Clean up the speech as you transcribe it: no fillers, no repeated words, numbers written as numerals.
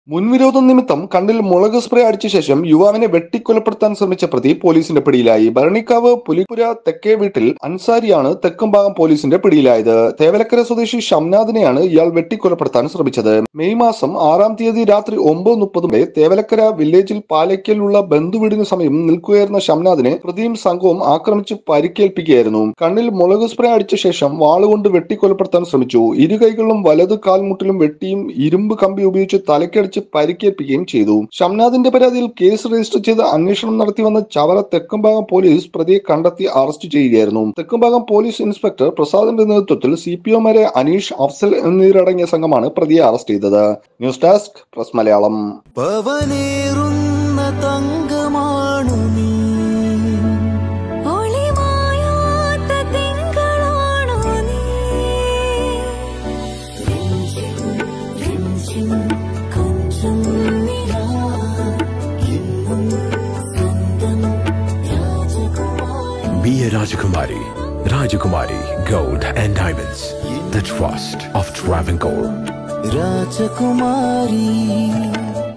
മുൻവിരോധം നിമിത്തം കണ്ണിൽ മുളക് സ്പ്രേ അടിച്ച ശേഷം യുവാവിനെ വെട്ടിക്കൊലപ്പെടുത്താൻ ശ്രമിച്ച പ്രതി പോലീസിന്റെ പിടിയിലായി. ഭരണിക്കാവ് പുലിപ്പുര തെക്കേ വീട്ടിൽ അൻസാരിയാണ് തെക്കുംഭാഗം പോലീസിന്റെ പിടിയിലായത്. തേവലക്കര സ്വദേശി ഷംനാദിനെയാണ് ഇയാൾ വെട്ടിക്കൊലപ്പെടുത്താൻ ശ്രമിച്ചത്. മെയ് മാസം 6-ാം തീയതി രാത്രി 9:30 തേവലക്കര വില്ലേജിൽ പാലയ്ക്കലുള്ള ബന്ധുവീടിന് സമയം നിൽക്കുകയായിരുന്ന ഷംനാദിനെ പ്രതിയും സംഘവും ആക്രമിച്ച് പരിക്കേൽപ്പിക്കുകയായിരുന്നു. കണ്ണിൽ മുളക് സ്പ്രേ അടിച്ച ശേഷം വാളുകൊണ്ട് വെട്ടിക്കൊലപ്പെടുത്താൻ ശ്രമിച്ചു. ഇരു കൈകളിലും വലത് കാൽമുട്ടിലും വെട്ടിയും ഇരുമ്പ് കമ്പി ഉപയോഗിച്ച് തലയ്ക്കടിച്ച് പരിക്കേൽപ്പിക്കുകയും ചെയ്തു. ഷംനാദിന്റെ പരാതിയിൽ കേസ് രജിസ്റ്റർ ചെയ്ത് അന്വേഷണം നടത്തി വന്ന ചവറ തെക്കുംഭാഗം പോലീസ് പ്രതിയെ കണ്ടെത്തി അറസ്റ്റ് ചെയ്യുകയായിരുന്നു. തെക്കുംഭാഗം പോലീസ് ഇൻസ്പെക്ടർ പ്രസാദിന്റെ നേതൃത്വത്തിൽ CPOമാരെ അനീഷ്, അഫ്സൽ എന്നിവരടങ്ങിയ സംഘമാണ് പ്രതിയെ അറസ്റ്റ് ചെയ്തത്. News desk press Malayalam. Be a Rajakumari. Rajakumari Gold and Diamonds. The trust of Travancore. Rajakumari.